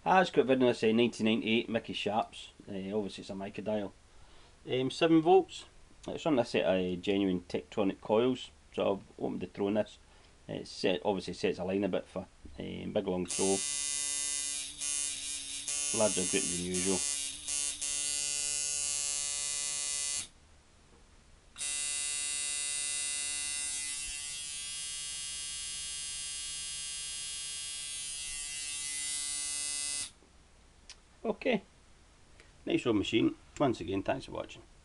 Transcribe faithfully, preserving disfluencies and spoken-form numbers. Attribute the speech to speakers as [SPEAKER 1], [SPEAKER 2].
[SPEAKER 1] Has got rid of this uh, nineteen ninety-eight Mickey Sharps. Uh, obviously it's a mica dial. Um, seven volts. It's on a set of genuine Tektronix coils. So I've opened the throw in this. It's set, obviously sets a line a bit for um, big long throw. Larger group than usual. Okay, nice old machine. Once again, thanks for watching.